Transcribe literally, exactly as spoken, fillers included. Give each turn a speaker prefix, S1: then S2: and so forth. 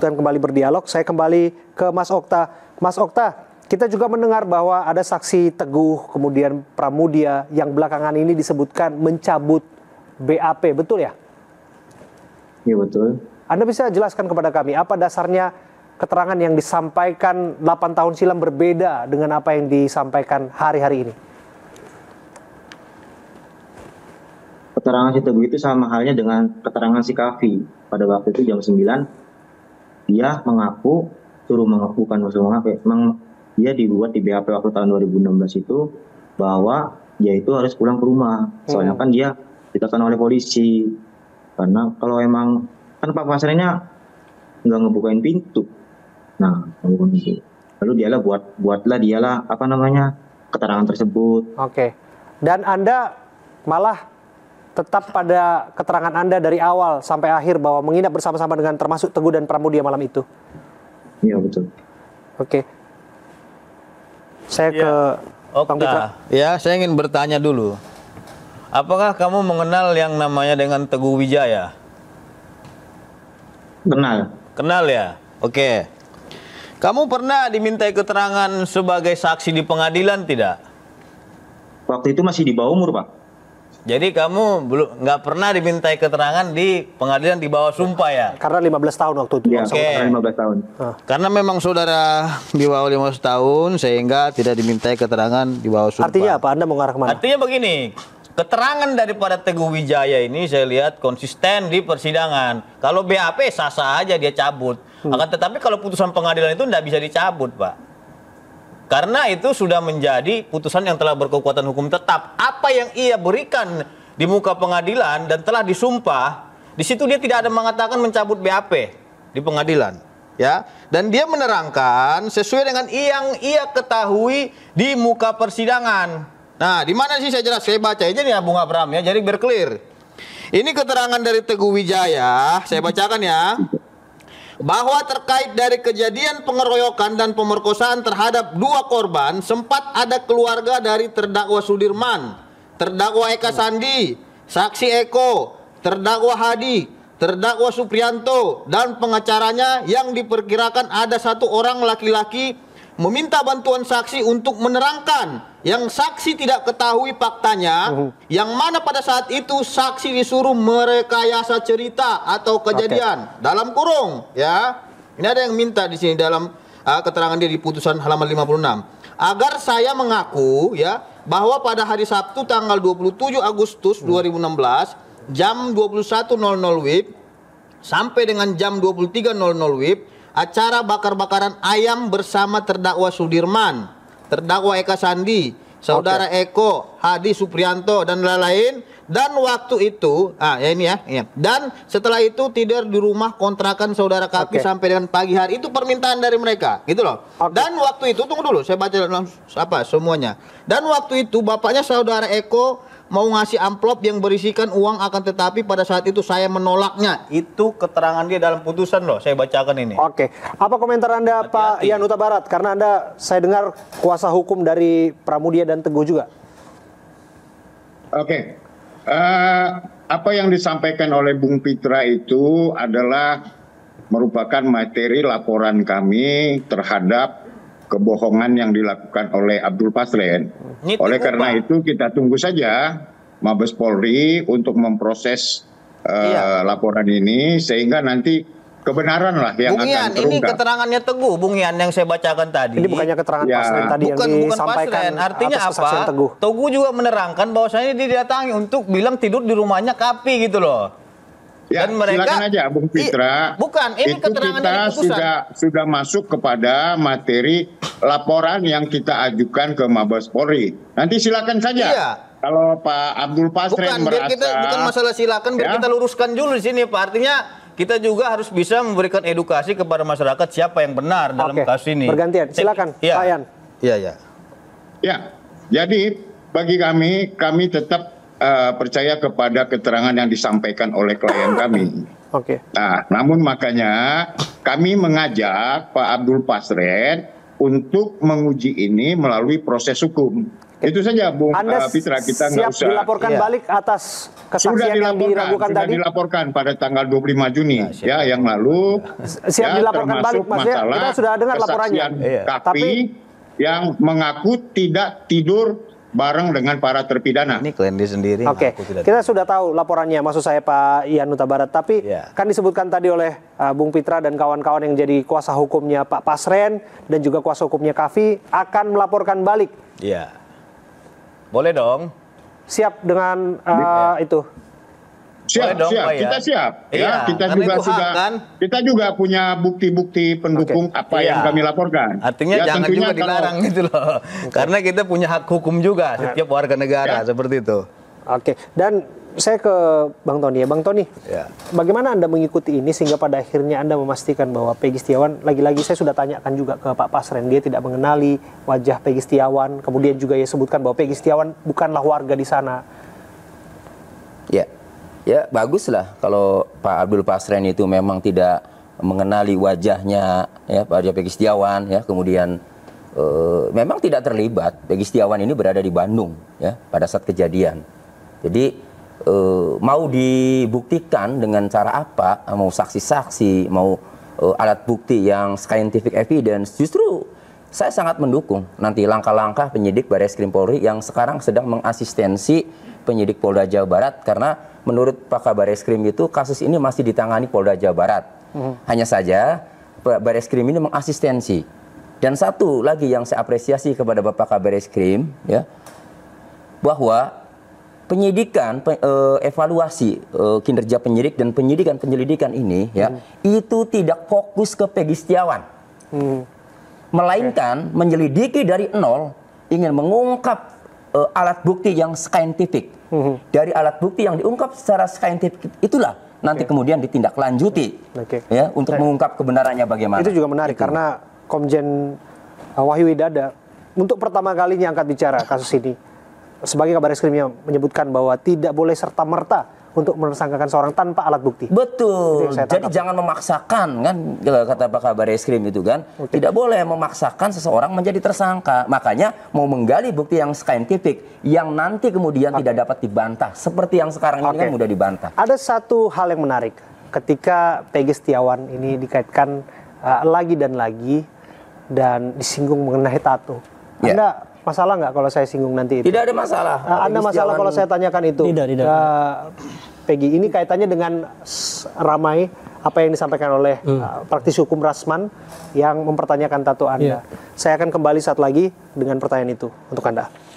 S1: dilanjutkan kembali berdialog. Saya kembali ke Mas Okta. Mas Okta, kita juga mendengar bahwa ada saksi Teguh, kemudian Pramudia yang belakangan ini disebutkan mencabut B A P, betul ya?
S2: Iya betul.
S1: Anda bisa jelaskan kepada kami, apa dasarnya keterangan yang disampaikan delapan tahun silam berbeda dengan apa yang disampaikan hari-hari ini?
S2: Keterangan si Teguh itu sama halnya dengan keterangan si Kavi. Pada waktu itu jam sembilan, dia mengaku, suruh mengaku, bukan suruh mengaku, memang dia dibuat di B A P waktu tahun dua ribu enam belas itu, bahwa dia itu harus pulang ke rumah. Soalnya kan dia ditekan oleh polisi. Karena kalau emang, kan Pak Pasrennya nggak ngebukain pintu. Nah, lalu dialah buat, buatlah dialah, apa namanya, keterangan tersebut.
S1: Oke. Dan Anda malah tetap pada keterangan Anda dari awal sampai akhir bahwa menginap bersama-sama dengan termasuk Teguh dan Pramudia malam itu?
S2: Iya, betul.
S1: Oke. Saya
S3: ya,
S1: ke Bang Pitra.
S3: Ya, saya ingin bertanya dulu. Apakah kamu mengenal yang namanya dengan Teguh Wijaya?
S2: Kenal.
S3: Kenal ya? Oke. Kamu pernah dimintai keterangan sebagai saksi di pengadilan tidak?
S2: Waktu itu masih di bawah umur, Pak.
S3: Jadi kamu belum nggak pernah dimintai keterangan di pengadilan di bawah sumpah ya?
S1: Karena lima belas tahun waktu itu.
S2: Iya,
S3: Oke.
S2: karena lima belas tahun.
S1: Ah.
S3: Karena memang saudara di bawah lima belas tahun sehingga tidak dimintai keterangan di bawah sumpah.
S1: Artinya apa? Anda mengarah kemana?
S3: Artinya begini, keterangan daripada Teguh Wijaya ini saya lihat konsisten di persidangan. Kalau B A P sah-sah aja dia cabut. Hmm. Akan tetapi kalau putusan pengadilan itu tidak bisa dicabut, Pak. Karena itu sudah menjadi putusan yang telah berkekuatan hukum tetap. Apa yang ia berikan di muka pengadilan dan telah disumpah, di situ dia tidak ada mengatakan mencabut B A P di pengadilan, ya. Dan dia menerangkan sesuai dengan yang ia ketahui di muka persidangan. Nah, di mana sih saya jelas saya baca aja nih Bung Abraham ya, jadi biar clear. Ini keterangan dari Teguh Wijaya, saya bacakan ya. Bahwa terkait dari kejadian pengeroyokan dan pemerkosaan terhadap dua korban, sempat ada keluarga dari terdakwa Sudirman, terdakwa Eka Sandi, saksi Eko, terdakwa Hadi, terdakwa Suprianto, dan pengacaranya yang diperkirakan ada satu orang laki-laki meminta bantuan saksi untuk menerangkan yang saksi tidak ketahui faktanya, uh-huh. yang mana pada saat itu saksi disuruh merekayasa cerita atau kejadian. Okay. Dalam kurung, ya. Ini ada yang minta di sini dalam uh, keterangan dia di putusan halaman lima puluh enam. Agar saya mengaku, ya, bahwa pada hari Sabtu tanggal dua puluh tujuh Agustus dua ribu enam belas jam dua puluh satu nol nol W I B sampai dengan jam dua puluh tiga nol nol W I B acara bakar-bakaran ayam bersama terdakwa Sudirman, terdakwa Eka Sandi, saudara okay. Eko, Hadi Suprianto dan lain-lain. Dan waktu itu, ah ya ini ya, ya. Dan setelah itu tidur di rumah kontrakan saudara Kapi okay. sampai dengan pagi hari. Itu permintaan dari mereka, gitu loh. Okay. Dan waktu itu tunggu dulu, saya baca langsung apa semuanya. Dan waktu itu bapaknya saudara Eko mau ngasih amplop yang berisikan uang, akan tetapi pada saat itu saya menolaknya. Itu keterangan dia dalam putusan loh, saya bacakan ini.
S1: Oke, apa komentar Anda Pak Ian Huta Barat? Karena Anda, saya dengar kuasa hukum dari Pramudia dan Teguh juga.
S4: Oke, uh, apa yang disampaikan oleh Bung Pitra itu adalah merupakan materi laporan kami terhadap kebohongan yang dilakukan oleh Abdul Pasren. Oleh karena itu kita tunggu saja Mabes Polri untuk memproses uh, iya. laporan ini sehingga nanti kebenaran lah yang
S3: Bung
S4: akan
S3: Ian,
S4: terungkap.
S3: Ini keterangannya Teguh, Bung Ian, yang saya bacakan tadi.
S1: Ini bukannya keterangan
S4: ya.
S1: Pasren tadi
S3: bukan,
S1: yang
S3: bukan
S1: disampaikan
S3: Pasren. Artinya
S1: atas kesaksian
S3: apa?
S1: Teguh.
S3: Teguh juga menerangkan bahwasanya dia didatangi untuk bilang tidur di rumahnya Kapi gitu loh.
S4: Ya,
S3: dan mereka,
S4: silakan aja Bung Pitra.
S3: Bukan, ini
S4: itu kita sudah sudah masuk kepada materi laporan yang kita ajukan ke Mabes Polri. Nanti silakan saja. Iya. Kalau Pak Abdul Pasren
S3: bukan,
S4: merasa,
S3: biar kita, bukan masalah silakan, biar ya? kita luruskan dulu di sini, Pak. Artinya kita juga harus bisa memberikan edukasi kepada masyarakat siapa yang benar dalam
S1: Oke.
S3: kasus ini.
S1: Bergantian, silakan,
S3: ya.
S1: Pak Ian.
S3: Iya, ya.
S4: Ya, jadi bagi kami, kami tetap Uh, percaya kepada keterangan yang disampaikan oleh klien kami.
S1: Oke.
S4: Nah, namun makanya kami mengajak Pak Abdul Pasren untuk menguji ini melalui proses hukum. Itu saja Bung
S1: Anda
S4: uh, Fitra, kita nggak
S1: siap
S4: usah.
S1: dilaporkan
S3: Iya.
S1: balik atas
S4: Sudah
S1: kesaksian yang
S4: dilaporkan,
S1: diragukan
S4: sudah
S1: tadi?
S4: dilaporkan pada tanggal dua puluh lima Juni
S3: Ya, siap.
S4: ya yang lalu.
S1: Siap
S4: ya,
S1: dilaporkan
S4: termasuk
S1: balik, Mas, ya?
S4: masalah
S1: Kita sudah dengar laporannya.
S4: kesaksian
S3: Iya.
S4: Kafi
S1: Tapi-
S4: yang mengaku tidak tidur bareng dengan para terpidana.
S3: Ini klien dia sendiri.
S1: Oke,
S3: ngaku tidak
S1: kita sudah tahu laporannya, maksud saya Pak Ian Huta Barat. Tapi
S3: Iya.
S1: kan disebutkan tadi oleh uh, Bung Pitra dan kawan-kawan yang jadi kuasa hukumnya Pak Pasren dan juga kuasa hukumnya Kafi akan melaporkan balik.
S3: Iya. Boleh dong.
S1: Siap dengan uh, itu?
S4: Siap,
S3: Boleh dong,
S4: siap,
S3: Pak, ya?
S4: kita siap.
S3: Iya,
S4: Ya, kita
S3: karena
S4: juga
S3: itu hak,
S4: sudah,
S3: kan?
S4: kita juga punya bukti-bukti pendukung apa
S3: Iya.
S4: yang kami laporkan.
S3: Artinya
S4: Ya,
S3: jangan
S4: tentunya
S3: juga
S4: kalau-
S3: dilarang gitu loh. Karena kita punya hak hukum juga setiap warga negara
S4: Ya.
S3: seperti itu.
S1: Oke, dan saya ke Bang Tony ya. Bang Tony,
S3: Ya.
S1: bagaimana Anda mengikuti ini sehingga pada akhirnya Anda memastikan bahwa Peggy Setiawan, lagi-lagi saya sudah tanyakan juga ke Pak Pasren, dia tidak mengenali wajah Peggy Setiawan, kemudian juga ia sebutkan bahwa Peggy Setiawan bukanlah warga di sana.
S5: Ya, ya baguslah kalau Pak Abdul Pasren itu memang tidak mengenali wajahnya, ya Pak Peggy Setiawan, ya kemudian eh, memang tidak terlibat. Peggy Setiawan ini berada di Bandung, ya pada saat kejadian. Jadi eh, mau dibuktikan dengan cara apa, mau saksi-saksi, mau eh, alat bukti yang scientific evidence, justru saya sangat mendukung nanti langkah-langkah penyidik Barreskrim Polri yang sekarang sedang mengasistensi penyidik Polda Jawa Barat, karena menurut Pak Kabar Eskrim itu kasus ini masih ditangani Polda Jawa Barat. Hmm. Hanya saja Pak Barreskrim ini mengasistensi. Dan satu lagi yang saya apresiasi kepada Bapak Kabar Eskrim, ya, bahwa penyidikan, pe, eh, evaluasi eh, kinerja penyidik dan penyidikan penyelidikan ini, ya, hmm. itu tidak fokus ke Peggy Setiawan. Hmm. Melainkan menyelidiki dari nol, ingin mengungkap uh, alat bukti yang saintifik. Mm-hmm. Dari alat bukti yang diungkap secara saintifik itulah nanti okay. kemudian ditindaklanjuti, okay. ya, untuk nah, mengungkap kebenarannya bagaimana.
S1: Itu juga menarik itu. Karena Komjen uh, Wahyu Widada untuk pertama kalinya angkat bicara kasus ini sebagai Kabar Eskrimnya menyebutkan bahwa tidak boleh serta-merta untuk menersangkakan seorang tanpa alat bukti.
S5: Betul. Jadi jangan memaksakan, kan kata Pak Kabar Eskrim itu kan. Okay. Tidak boleh memaksakan seseorang menjadi tersangka. Makanya mau menggali bukti yang saintifik yang nanti kemudian okay. tidak dapat dibantah. Seperti yang sekarang ini okay. kan mudah dibantah.
S1: Ada satu hal yang menarik ketika Peggy Setiawan ini dikaitkan uh, lagi dan lagi dan disinggung mengenai tato. Yeah. Anda masalah nggak kalau saya singgung nanti itu?
S5: Tidak ada masalah.
S1: Uh, anda Peggy masalah kalau saya tanyakan itu?
S6: Tidak, tidak.
S1: Uh, Peggy, ini kaitannya dengan ramai apa yang disampaikan oleh hmm. uh, praktisi hukum Rasman yang mempertanyakan tato Anda. Yeah. Saya akan kembali saat lagi dengan pertanyaan itu untuk Anda.